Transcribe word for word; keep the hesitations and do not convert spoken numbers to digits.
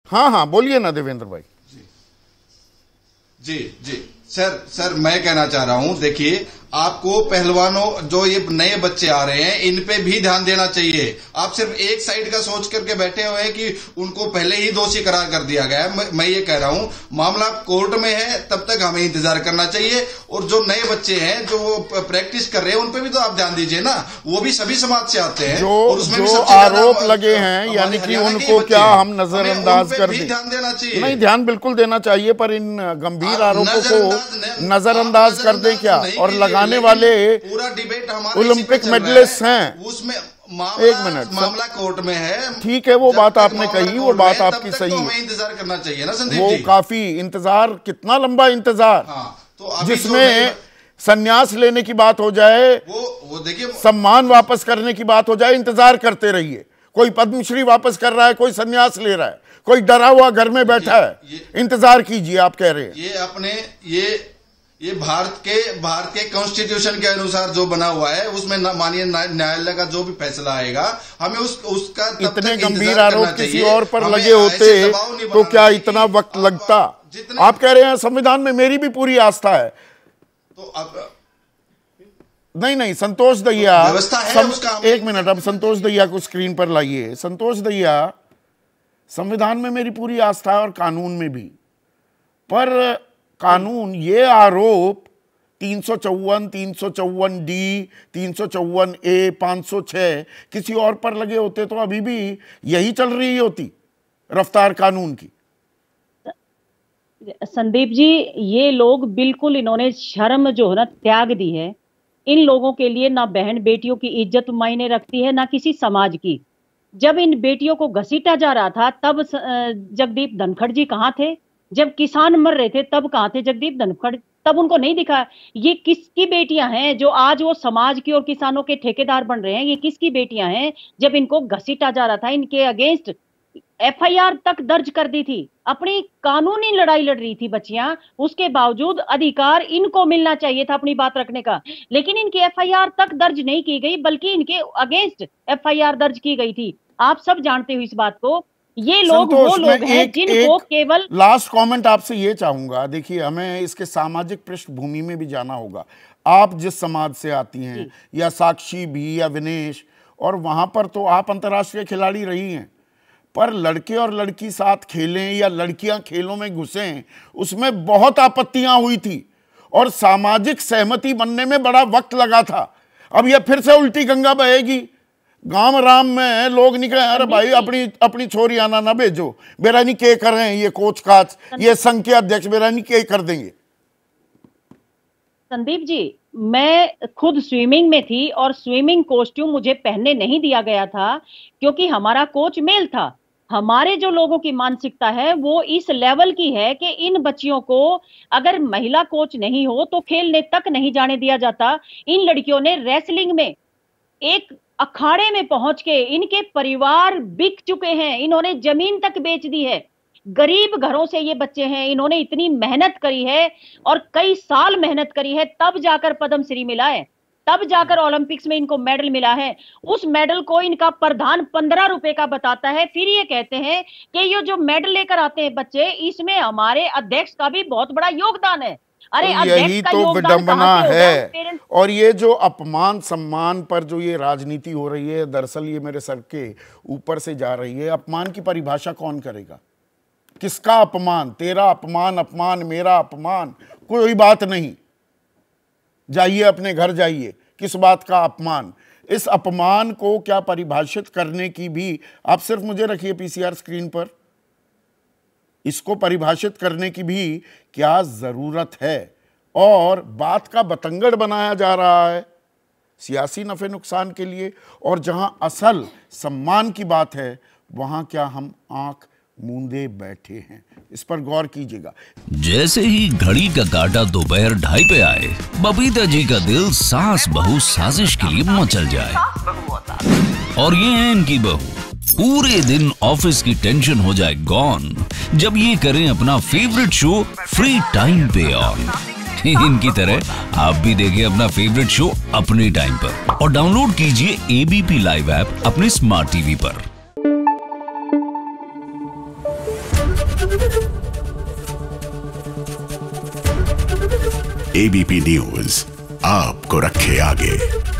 हाँ हाँ बोलिए ना देवेंद्र भाई। जी जी जी सर सर मैं कहना चाह रहा हूं, देखिए आपको पहलवानों जो ये नए बच्चे आ रहे हैं इन पे भी ध्यान देना चाहिए। आप सिर्फ एक साइड का सोच करके बैठे हुए हैं कि उनको पहले ही दोषी करार कर दिया गया है। मैं, मैं ये कह रहा हूं मामला कोर्ट में है, तब तक हमें इंतजार करना चाहिए। और जो नए बच्चे हैं जो वो प्रैक्टिस कर रहे हैं उन पे भी तो आप ध्यान दीजिए ना, वो भी सभी समाज से आते हैं। जो, और उसमें जो भी आरोप लगे हैं यानी कि उनको क्या हम नजरअंदाज कर दें? ध्यान देना चाहिए। नहीं, ध्यान बिल्कुल देना चाहिए, पर इन गंभीर आरोपों को नजरअंदाज कर दें क्या? और लगाने वाले पूरा डिबेट हमारे ओलंपिक मेडलिस्ट हैं, उसमें एक मिनट मामला कोर्ट में है। ठीक है, वो बात आपने कही, वो बात आपकी सही है। हमें इंतजार करना चाहिए ना संदीप वो जी। काफी इंतजार, कितना लंबा इंतजार, हाँ, तो जिसमें संन्यास लेने की बात हो जाए, वो वो देखिए सम्मान वापस करने की बात हो जाए, इंतजार करते रहिए। कोई पद्मश्री वापस कर रहा है, कोई संन्यास ले रहा है, कोई डरा हुआ घर में बैठा है, इंतजार कीजिए। आप कह रहे हैं ये अपने ये ये भारत के भारत के कॉन्स्टिट्यूशन के अनुसार जो बना हुआ है उसमें माननीय न्यायालय का जो भी फैसला आएगा हमें उस उसका इतने गंभीर आरोप किसी और पर लगे होते तो क्या इतना वक्त लगता? आप कह रहे हैं संविधान में मेरी भी पूरी आस्था है, तो अब नहीं नहीं संतोष दहिया व्यवस्था है उसका। एक मिनट, अब संतोष दहिया को स्क्रीन पर लाइए। संतोष दहिया, संविधान में मेरी पूरी आस्था है और कानून में भी, पर कानून ये आरोप तीन सौ चौवन, तीन सौ चौवन डी, तीन सौ चौवन ए, पाँच सौ छह किसी और पर लगे होते तो अभी भी यही चल रही होती रफ्तार कानून की। संदीप जी, ये लोग बिल्कुल, इन्होंने शर्म जो है ना त्याग दी है। इन लोगों के लिए ना बहन बेटियों की इज्जत मायने रखती है, ना किसी समाज की। जब इन बेटियों को घसीटा जा रहा था तब जगदीप धनखड़ जी कहाँ थे? जब किसान मर रहे थे तब कहाँ थे जगदीप धनखड़? तब उनको नहीं दिखा। ये किसकी बेटियां हैं जो आज वो समाज की और किसानों के ठेकेदार बन रहे हैं? ये किसकी बेटियां हैं? जब इनको घसीटा जा रहा था, इनके अगेंस्ट एफ आई आर तक दर्ज कर दी थी, अपनी कानूनी लड़ाई लड़ रही थी बच्चियां, उसके बावजूद अधिकार इनको मिलना चाहिए था अपनी बात रखने का, लेकिन इनकी एफ आई आर तक दर्ज नहीं की गई, बल्कि इनके अगेंस्ट एफ आई आर दर्ज की गई थी। आप सब जानते हो इस बात को। ये लोग वो लोग हैं जिनको केवल लास्ट कमेंट आपसे ये चाहूंगा। देखिए, हमें इसके सामाजिक पृष्ठभूमि में भी जाना होगा। आप जिस समाज से आती हैं, या साक्षी भी, या विनेश, और वहां पर तो आप अंतर्राष्ट्रीय खिलाड़ी रही हैं, पर लड़के और लड़की साथ खेलें या लड़कियां खेलों में घुसें, उसमें बहुत आपत्तियां हुई थी और सामाजिक सहमति बनने में बड़ा वक्त लगा था। अब यह फिर से उल्टी गंगा बहेगी। गांव राम में लोग निकले, अरे भाई अपनी अपनी छोरी आना ना भेजो, बेरानी के कर रहे हैं ये कोच काच, ये संघ के अध्यक्ष बेरानी के कर देंगे। संदीप जी, मैं खुद स्विमिंग में थी और स्विमिंग कॉस्ट्यूम मुझे पहनने नहीं दिया गया था क्योंकि हमारा कोच मेल था। हमारे जो लोगों की मानसिकता है वो इस लेवल की है कि इन बच्चियों को अगर महिला कोच नहीं हो तो खेलने तक नहीं जाने दिया जाता। इन लड़कियों ने रेसलिंग में एक अखाड़े में पहुंच के इनके परिवार बिक चुके हैं, इन्होंने जमीन तक बेच दी है। गरीब घरों से ये बच्चे हैं, इन्होंने इतनी मेहनत करी है और कई साल मेहनत करी है, तब जाकर पद्मश्री मिला है, तब जाकर ओलंपिक्स में इनको मेडल मिला है। उस मेडल को इनका प्रधान पंद्रह रुपए का बताता है, फिर ये कहते हैं कि ये जो मेडल लेकर आते हैं बच्चे, इसमें हमारे अध्यक्ष का भी बहुत बड़ा योगदान है। अरे यही तो विडंबना है। और ये जो अपमान सम्मान पर जो ये राजनीति हो रही है, दरअसल ये मेरे सर के ऊपर से जा रही है। अपमान की परिभाषा कौन करेगा? किसका अपमान? तेरा अपमान, अपमान मेरा अपमान, कोई बात नहीं। जाइए अपने घर जाइए, किस बात का अपमान? इस अपमान को क्या परिभाषित करने की भी, आप सिर्फ मुझे रखिए पीसीआर स्क्रीन पर, इसको परिभाषित करने की भी क्या जरूरत है? और बात का बतंगड़ बनाया जा रहा है सियासी नफे नुकसान के लिए, और जहां असल सम्मान की बात है वहां क्या हम आंख मूंदे बैठे हैं? इस पर गौर कीजिएगा। जैसे ही घड़ी का काटा दोपहर ढाई पे आए, बबीता जी का दिल सास बहू साजिश के लिए मचल जाए। और ये है इनकी बहू, पूरे दिन ऑफिस की टेंशन हो जाए गॉन जब ये करें अपना फेवरेट शो फ्री टाइम पे ऑन। इनकी तरह आप भी देखें अपना फेवरेट शो अपने टाइम पर और डाउनलोड कीजिए एबीपी लाइव ऐप अपने स्मार्ट टीवी पर। एबीपी न्यूज आपको रखे आगे।